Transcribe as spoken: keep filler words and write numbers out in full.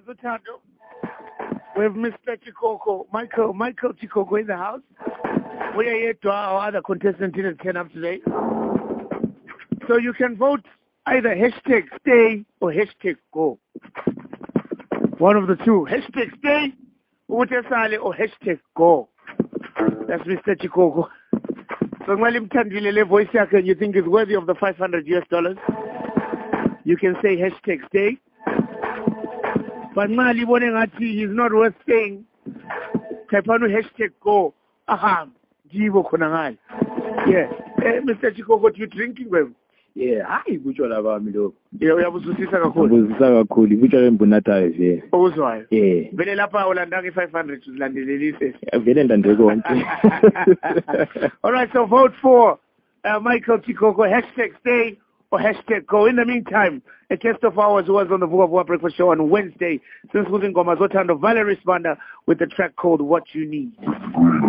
Zothando. We have Mister Chikoko, Michael, Michael Chikoko in the house. We are here to our other contestants didn't turn up today. So you can vote either hashtag stay or hashtag go. One of the two. Hashtag stay or hashtag go. That's Mister Chikoko. So when voice and you think is worthy of the five hundred U S dollars, you can say hashtag stay. But Mali he's not worth staying. Type on hashtag go. Aha. Jivo Konangai. Yeah. Hey, Mister Chikoko, what you drinking with? Yeah, hayi kutshola bami lo. Yeah, uyabuzwisisa kakhulu. Uyabuzwisisa kakhulu. Kutshola embunata vele. Okuzwayo. Yeah. Vele lapha ulanda five hundred uzilandelelise. Vele ndande konke. All right, so vote for uh, Michael Chikoko, hashtag stay or hashtag go. In the meantime, a guest of ours was on the Vuka Vuka Breakfast Show on Wednesday. Since losing Goma Zothando, Valerie Spanda with the track called What You Need.